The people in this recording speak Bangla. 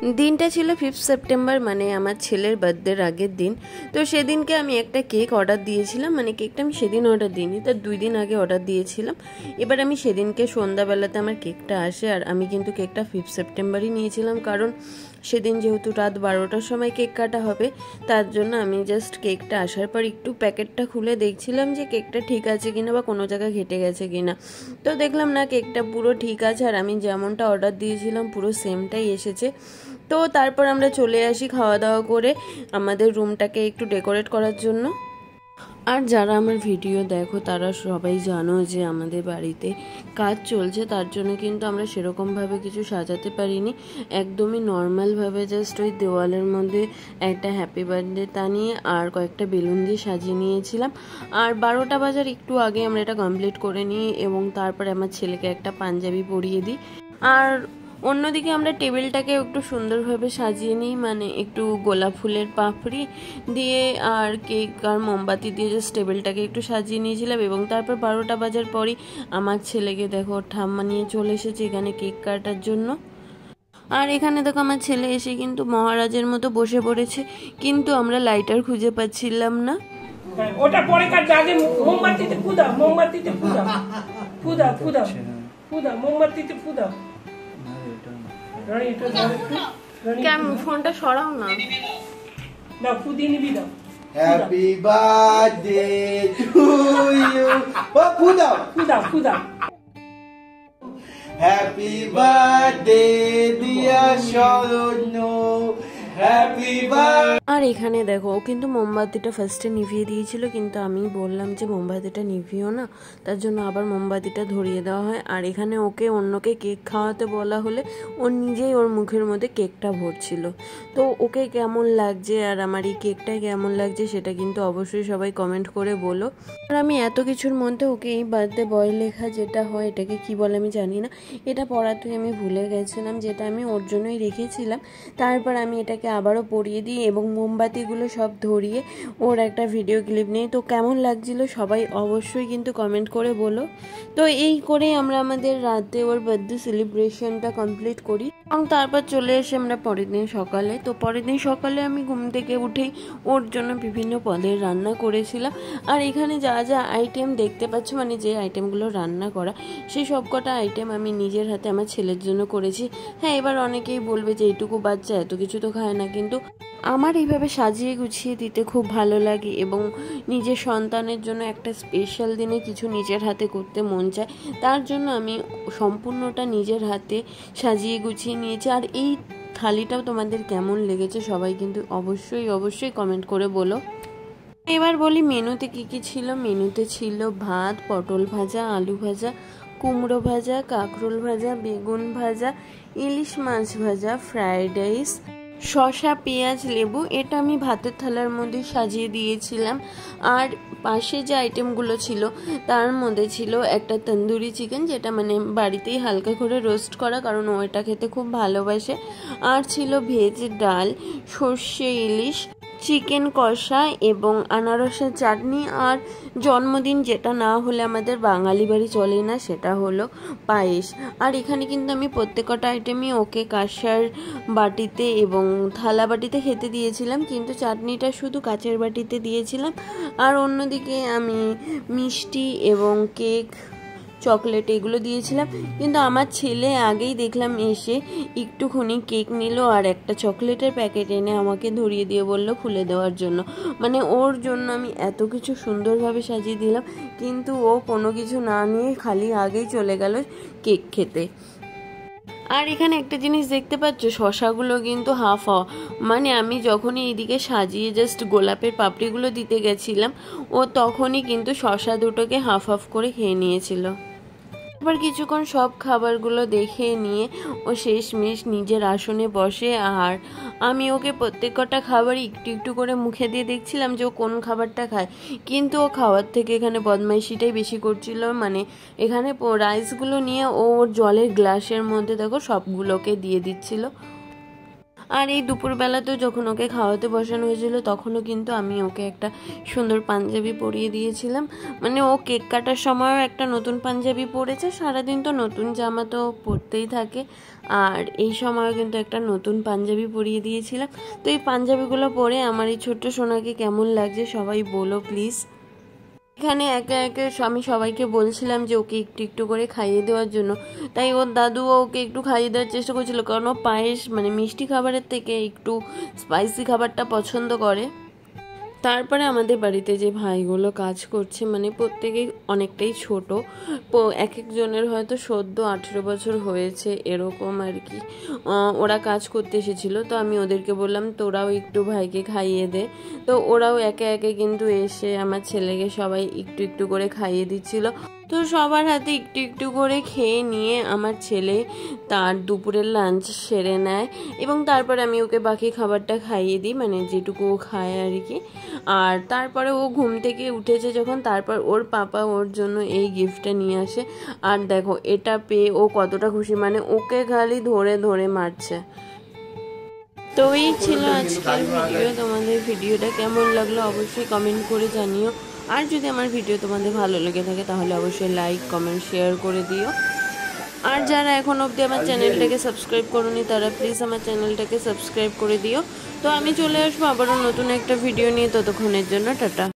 দিনটা ছিল 5 সেপ্টেম্বর, মানে আমার ছেলের বার্থডের আগের দিন। তো সেদিনকে আমি একটা কেক অর্ডার দিয়েছিলাম, মানে কেকটা আমি সেদিন অর্ডার দিইনি, তার 2 দিন আগে অর্ডার দিয়েছিলাম। এবার আমি সেদিনকে সন্ধ্যাবেলাতে আমার কেকটা আসে, আর আমি কিন্তু কেকটা 5 সেপ্টেম্বরই নিয়েছিলাম, কারণ সেদিন যেহেতু রাত 12টার সময় কেক কাটা হবে, তার জন্য আমি জাস্ট কেকটা আসার পর একটু প্যাকেটটা খুলে দেখছিলাম যে কেকটা ঠিক আছে কিনা বা কোনো জায়গায় ঘেটে গেছে কিনা। তো দেখলাম না, কেকটা পুরো ঠিক আছে, আর আমি যেমনটা অর্ডার দিয়েছিলাম পুরো সেমটাই এসেছে। তো তারপর আমরা চলে আসি খাওয়া দাওয়া করে আমাদের রুমটাকে একটু ডেকোরেট করার জন্য। আর যারা আমার ভিডিও দেখো তারা সবাই জানো যে আমাদের বাড়িতে কাজ চলছে, তার জন্য কিন্তু আমরা সেরকমভাবে কিছু সাজাতে পারিনি, একদমই নর্মালভাবে জাস্ট ওই দেওয়ালের মধ্যে একটা হ্যাপি বার্থডে টানিয়ে আর কয়েকটা বেলুন দিয়ে সাজিয়ে নিয়েছিলাম। আর 12টা বাজার একটু আগে আমরা এটা কমপ্লিট করে নিই, এবং তারপরে আমার ছেলেকে একটা পাঞ্জাবি পরিয়ে দিই। আর অন্যদিকে আমরা টেবিলটাকে একটু সুন্দরভাবে সাজিয়ে নিই, মানে একটু গোলাপ ফুলের পাপড়ি দিয়ে আর কেক আর মোমবাতি দিয়ে জাস্ট টেবিলটাকে একটু সাজিয়ে নিয়েছিলাম। এবং তারপর 12টা বাজার পরই আমার ছেলেকে দেখো ঠাম্মা নিয়ে চলে এসেছে এখানে কেক কাটার জন্য। আর এখানে দেখো আমার ছেলে এসে কিন্তু মহারাজের মতো বসে পড়েছে, কিন্তু আমরা লাইটার খুঁজে পাচ্ছিলাম না। ওটা পরে কাটবে, আগে মোমবাতিতে ফুদা, মোমবাতিতে ফুদা, ফুদা ফুদা ফুদা, মোমবাতিতে ফুদা। ফোনটা সরাও না, দাও ফুদিয়ে নিবি, দাও। হ্যাপি বার্থডে টু ইউ, ও ফুদা ফুদা ফুদা। Happy birthday dear Sharanya, happy birthday. আর এখানে দেখো ও কিন্তু মোমবাতিটা ফার্স্টে নিভিয়ে দিয়েছিল, কিন্তু আমি বললাম যে মোমবাতিটা নিভিও না, তার জন্য আবার মোমবাতিটা ধরিয়ে দেওয়া হয়। আর এখানে ওকে অন্যকে কেক খাওয়াতে বলা হলে ও নিজেই ওর মুখের মধ্যে কেকটা ভরছিল। তো ওকে কেমন লাগছে আর আমার এই কেকটা কেমন লাগছে সেটা কিন্তু অবশ্যই সবাই কমেন্ট করে বলো। আর আমি এত কিছুর মধ্যে ওকে এই বার্থডে বয় লেখা যেটা হয়, এটাকে কি বলে আমি জানি না, এটা পড়াতে আমি ভুলে গেছিলাম, যেটা আমি ওর জন্যই রেখেছিলাম। তারপর আমি এটাকে আবারও পরিয়ে দিই এবং মোমবাতিগুলো সব ধরিয়ে ওর একটা ভিডিও ক্লিপ নিই। তো কেমন লাগছিল সবাই অবশ্যই কিন্তু কমেন্ট করে বলো। তো এই করে আমরা আমাদের রাতে ওর বার্থডে সেলিব্রেশনটা কমপ্লিট করি, এবং তারপর চলে এসে আমরা পরের দিন সকালে। তো পরের দিন সকালে আমি ঘুম থেকে উঠেই ওর জন্য বিভিন্ন পদের রান্না করেছিলাম। আর এখানে যা যা আইটেম দেখতে পাচ্ছ, মানে যে আইটেমগুলো রান্না করা, সেই সব কটা আইটেম আমি নিজের হাতে আমার ছেলের জন্য করেছি। হ্যাঁ, এবার অনেকেই বলবে যে এইটুকু বাচ্চা এত কিছু তো খায় না, কিন্তু আমার এইভাবে সাজিয়ে গুছিয়ে দিতে খুব ভালো লাগে, এবং নিজের সন্তানের জন্য একটা স্পেশাল দিনে কিছু নিজের হাতে করতে মন চায়, তার জন্য আমি সম্পূর্ণটা নিজের হাতে সাজিয়ে গুছিয়ে নিয়েছি। আর এই থালিটাও তোমাদের কেমন লেগেছে সবাই কিন্তু অবশ্যই কমেন্ট করে বলো। এবার বলি মেনুতে কি কি ছিল। মেনুতে ছিল ভাত, পটল ভাজা, আলু ভাজা, কুমড়ো ভাজা, কাঁকরোল ভাজা, বেগুন ভাজা, ইলিশ মাছ ভাজা, ফ্রাইড রাইস, শসা, পেঁয়াজ, লেবু। এটা আমি ভাতের থালার মধ্যে সাজিয়ে দিয়েছিলাম। আর পাশে যে আইটেমগুলো ছিল তার মধ্যে ছিল একটা তন্দুরি চিকেন, যেটা মানে বাড়িতেই হালকা করে রোস্ট করা, কারণ ও এটা খেতে খুব ভালোবাসে। আর ছিল ভেজ ডাল, সর্ষে ইলিশ, চিকেন কষা এবং আনারসের চাটনি। আর জন্মদিন যেটা না হলে আমাদের বাঙালি বাড়ি চলে না, সেটা হলো পায়েস। আর এখানে কিন্তু আমি প্রত্যেকটা আইটেমই ওকে কাঁসার বাটিতে এবং থালা বাটিতে খেতে দিয়েছিলাম, কিন্তু চাটনিটা শুধু কাচের বাটিতে দিয়েছিলাম। আর অন্যদিকে আমি মিষ্টি এবং কেক, চকলেট এগুলো দিয়েছিলাম। কিন্তু আমার ছেলে আগেই দেখলাম এসে একটুখানি কেক নিল আর একটা চকলেটের প্যাকেট এনে আমাকে ধরিয়ে দিয়ে বলল খুলে দেওয়ার জন্য। মানে ওর জন্য আমি এত কিছু সুন্দরভাবে সাজিয়ে দিলাম, কিন্তু ও কোনো কিছু না নিয়ে খালি আগেই চলে গেল কেক খেতে। আর এখানে একটা জিনিস দেখতে পাচ্ছ, শশাগুলো কিন্তু হাফ হাফ, মানে আমি যখনই এইদিকে সাজিয়ে জাস্ট গোলাপের পাপড়িগুলো দিতে গেছিলাম, ও তখনই কিন্তু শশা দুটোকে হাফ হাফ করে খেয়ে নিয়েছিল। এবার কিছুক্ষণ সব খাবারগুলো দেখে নিয়ে ও শেষমেশ নিজের আসনে বসে, আর আমি ওকে প্রত্যেকটা খাবার একটু একটু করে মুখে দিয়ে দেখছিলাম যে ও কোন খাবারটা খায়, কিন্তু ও খাওয়ার থেকে এখানে বদমাইশিটাই বেশি করছিল। মানে এখানে রাইসগুলো নিয়ে ও ওর জলের গ্লাসের মধ্যে দেখো সবগুলোকে দিয়ে দিচ্ছিল। আর এই দুপুরবেলাতেও যখন ওকে খাওয়াতে বসানো হয়েছিল তখনও কিন্তু আমি ওকে একটা সুন্দর পাঞ্জাবি পরিয়ে দিয়েছিলাম। মানে ও কেক কাটার সময়ও একটা নতুন পাঞ্জাবি পরেছে, সারাদিন তো নতুন জামা তো পরতেই থাকে, আর এই সময়ও কিন্তু একটা নতুন পাঞ্জাবি পরিয়ে দিয়েছিলাম। তো এই পাঞ্জাবিগুলো পরে আমার এই ছোট্ট সোনাকে কেমন লাগছে সবাই বলো প্লিজ। এখানে একে একে আমি সবাইকে বলছিলাম যে ওকে একটু একটু করে খাইয়ে দেওয়ার জন্য, তাই ওর দাদুও ওকে একটু খাইয়ে দেওয়ার চেষ্টা করছিল, কারণ ও পায়েস মানে মিষ্টি খাবারের থেকে একটু স্পাইসি খাবারটা পছন্দ করে। তারপরে আমাদের বাড়িতে যে ভাইগুলো কাজ করছে মানে প্রত্যেকেই অনেকটাই ছোট, এক একজনের হয়তো 14-18 বছর হয়েছে এরকম আর কি। ওরা কাজ করতে এসেছিলো, তো আমি ওদেরকে বললাম তোরাও একটু ভাইকে খাইয়ে দে। তো ওরাও একে একে কিন্তু এসে আমার ছেলেকে সবাই একটু একটু করে খাইয়ে দিচ্ছিল। তো সবার হাতে একটু একটু করে খেয়ে নিয়ে আমার ছেলে তার দুপুরের লাঞ্চ সেরে নেয় এবং তারপরে আমি ওকে বাকি খাবারটা খাইয়ে দিই, মানে যেটুকু ও খায় আর কি। আর তারপরে ও ঘুম থেকে উঠেছে যখন, তারপর ওর পাপা ওর জন্য এই গিফটটা নিয়ে আসে। আর দেখো এটা পেয়ে ও কতটা খুশি, মানে ওকে খালি ধরে ধরে মারছে। তো এই ছিল আজকের ভিডিও। তোমাদের ভিডিওটা কেমন লাগলো অবশ্যই কমেন্ট করে জানিও। আর যদি আমার ভিডিও তোমাদের ভালো লেগে থাকে তাহলে অবশ্যই লাইক কমেন্ট শেয়ার করে দিও। আর যারা এখন অবধি আমার চ্যানেলটাকে সাবস্ক্রাইব করোনি তারা প্লিজ আমার চ্যানেলটাকে সাবস্ক্রাইব করে দিও। তো আমি চলে আসবো আবারও নতুন একটা ভিডিও নিয়ে, ততক্ষণের জন্য টাটা।